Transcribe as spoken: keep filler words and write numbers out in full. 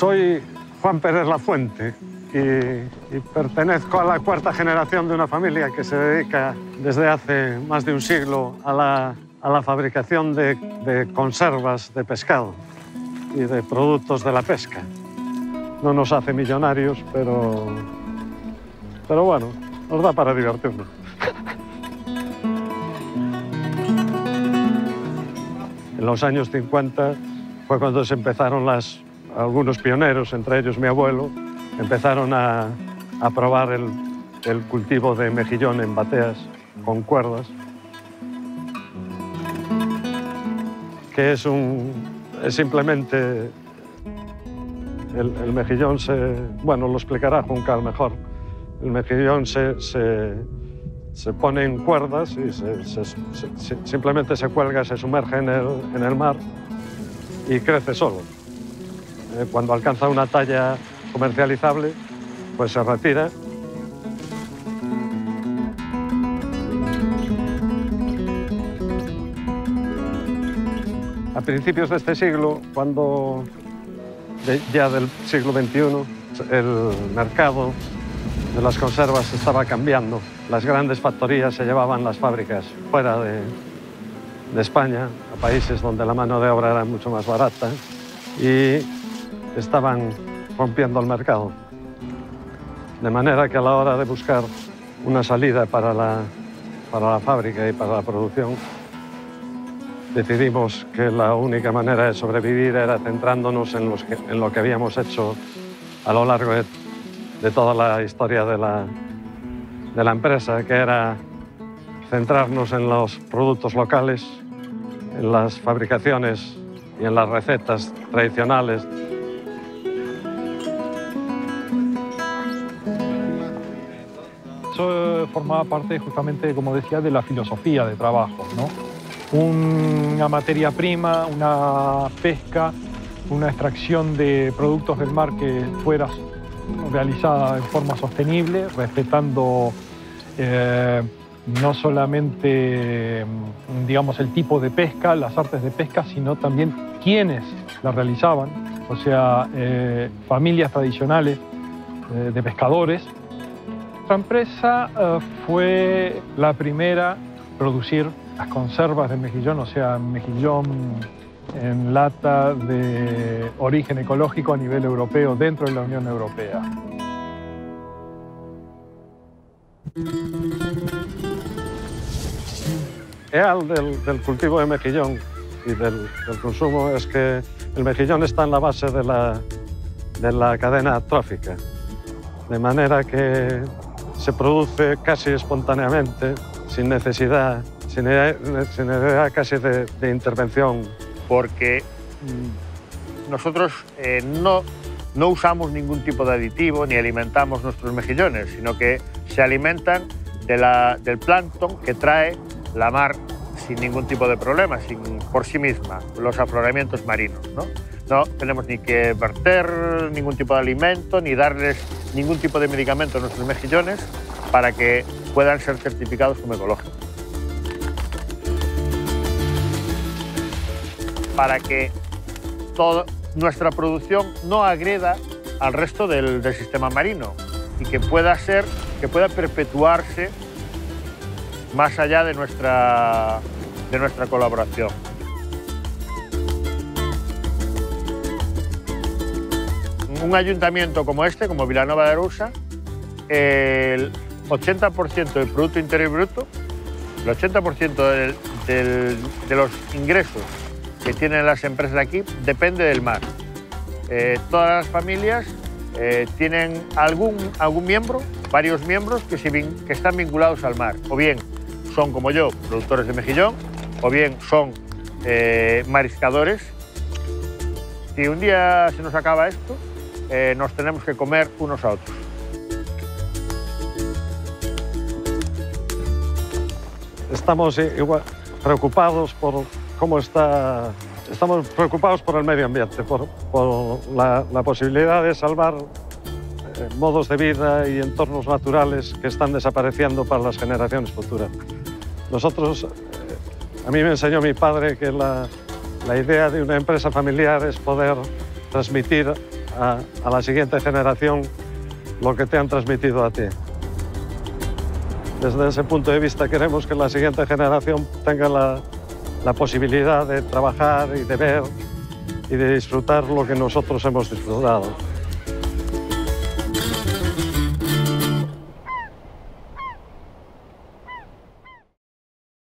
Soy Juan Pérez Lafuente y, y pertenezco a la cuarta generación de una familia que se dedica desde hace más de un siglo a la, a la fabricación de, de conservas de pescado y de productos de la pesca. No nos hace millonarios, pero, pero bueno, nos da para divertirnos. En los años cincuenta fue cuando se empezaron las, algunos pioneros, entre ellos mi abuelo, empezaron a, a probar el, el cultivo de mejillón en bateas con cuerdas, que es, un, es simplemente el, el mejillón se... Bueno, lo explicará Juncal mejor. El mejillón se, se, se pone en cuerdas y se, se, se, simplemente se cuelga, se sumerge en el, en el mar y crece solo. Eh, cuando alcanza una talla comercializable, pues se retira. A principios de este siglo, cuando de, ya del siglo veintiuno, el mercado de las conservas estaba cambiando. Las grandes factorías se llevaban las fábricas fuera de, de España, a países donde la mano de obra era mucho más barata, y estaban rompiendo el mercado. De manera que a la hora de buscar una salida para la, para la fábrica y para la producción, decidimos que la única manera de sobrevivir era centrándonos en, los que, en lo que habíamos hecho a lo largo de, de toda la historia de la, de la empresa, que era centrarnos en los productos locales, en las fabricaciones y en las recetas tradicionales. Eso formaba parte justamente, como decía, de la filosofía de trabajo, ¿no? Una materia prima, una pesca, una extracción de productos del mar que fuera realizada de forma sostenible, respetando eh, no solamente, digamos, el tipo de pesca, las artes de pesca, sino también quienes la realizaban, o sea, eh, familias tradicionales eh, de pescadores. Nuestra empresa eh, fue la primera a producir las conservas de mejillón, o sea, mejillón en lata de origen ecológico a nivel europeo, dentro de la Unión Europea. El ideal del, del cultivo de mejillón y del, del consumo es que el mejillón está en la base de la, de la cadena trófica, de manera que se produce casi espontáneamente, sin necesidad, sin necesidad casi de, de intervención. Porque nosotros eh, no, no usamos ningún tipo de aditivo ni alimentamos nuestros mejillones, sino que se alimentan de la, del plancton que trae la mar sin ningún tipo de problema, sin, por sí misma, los afloramientos marinos, ¿no? No tenemos ni que verter ningún tipo de alimento, ni darles ningún tipo de medicamento a nuestros mejillones para que puedan ser certificados como ecológicos. Para que toda nuestra producción no agreda al resto del, del sistema marino y que pueda ser, que pueda perpetuarse más allá de nuestra, de nuestra colaboración. Un ayuntamiento como este, como Vilanova de Arousa, el ochenta por ciento del Producto Interior Bruto, el ochenta por ciento del, del, de los ingresos que tienen las empresas de aquí depende del mar. Eh, todas las familias eh, tienen algún, algún miembro, varios miembros que, se, que están vinculados al mar. O bien son, como yo, productores de mejillón, o bien son eh, mariscadores. Si un día se nos acaba esto, eh, nos tenemos que comer unos a otros. Estamos igual preocupados por cómo está... Estamos preocupados por el medio ambiente, por, por la, la posibilidad de salvar eh, modos de vida y entornos naturales que están desapareciendo para las generaciones futuras. Nosotros, eh, a mí me enseñó mi padre que la, la idea de una empresa familiar es poder transmitir a, a la siguiente generación lo que te han transmitido a ti. Desde ese punto de vista queremos que la siguiente generación tenga la, la posibilidad de trabajar y de ver y de disfrutar lo que nosotros hemos disfrutado.